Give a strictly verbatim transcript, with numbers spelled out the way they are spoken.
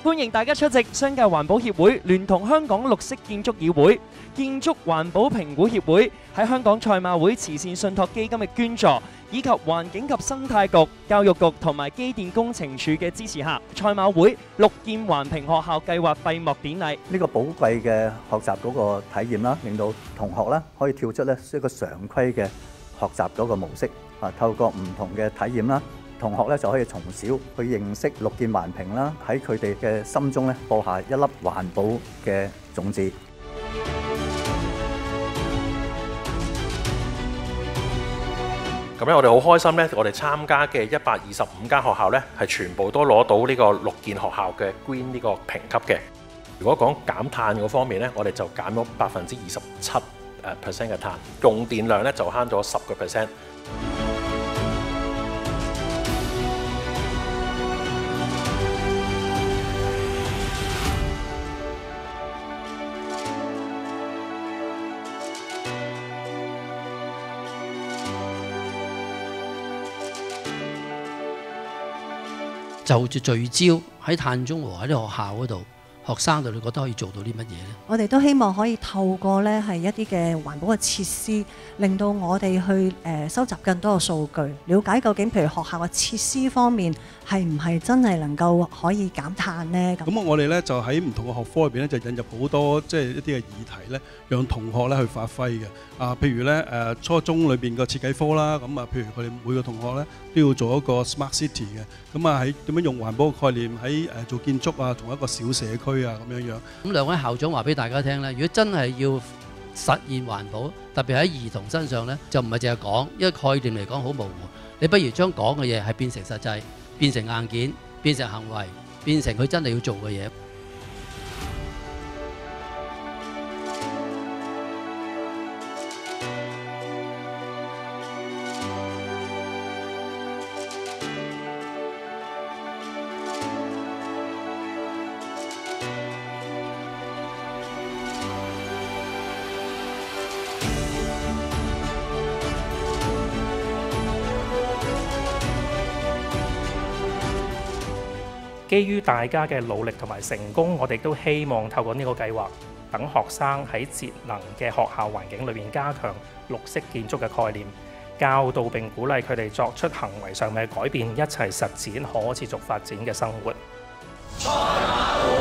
歡迎大家出席商界環保協會聯同香港綠色建築議會、建築環保評估協會喺香港賽馬會慈善信託基金嘅捐助，以及環境及生態局、教育局同埋機電工程署嘅支持下，賽馬會綠建環評學校計劃閉幕典禮。 呢個寶貴嘅學習嗰個體驗啦，令到同學啦可以跳出咧一個常規嘅學習嗰個模式啊，透過唔同嘅體驗啦。同學咧就可以從小去認識綠建環評啦，喺佢哋嘅心中咧播下一粒環保嘅種子。 咁咧，我哋好開心咧，我哋參加嘅一百二十五間學校咧，係全部都攞到呢個綠建學校嘅 Green 呢個評級嘅。如果講減碳嗰方面咧，我哋就減咗百分之二十七誒 percent 嘅碳，用電量咧就慳咗十個 percent。 就住聚焦喺碳中和喺啲學校嗰度，學生度你覺得可以做到啲乜嘢呢？ 我哋都希望可以透過呢係一啲嘅環保嘅設施，令到我哋去誒、呃、收集更多嘅數據，了解究竟譬如學校嘅設施方面係唔係真係能夠可以減碳呢？咁咁我哋咧就喺唔同嘅學科入邊咧，就引入好多即係、就是、一啲嘅議題咧，讓同學咧去發揮嘅。啊，譬如咧誒、呃、初中裏邊嘅設計科啦，咁啊，譬如佢哋每個同學咧都要做一個 smart city 嘅，咁啊喺點樣用環保嘅概念喺誒、呃、做建築啊，同一個小社區啊咁樣樣。 咁兩位校長話俾大家聽咧，如果真係要實現環保，特別喺兒童身上咧，就唔係淨係講，因為概念嚟講好模糊。你不如將講嘅嘢係變成實際，變成硬件，變成行為，變成佢真係要做嘅嘢。 基於大家嘅努力同埋成功，我哋都希望透過呢個計劃，等學生喺節能嘅學校環境裏面加強綠色建築嘅概念，教導並鼓勵佢哋作出行為上面嘅改變，一齊實踐可持續發展嘅生活。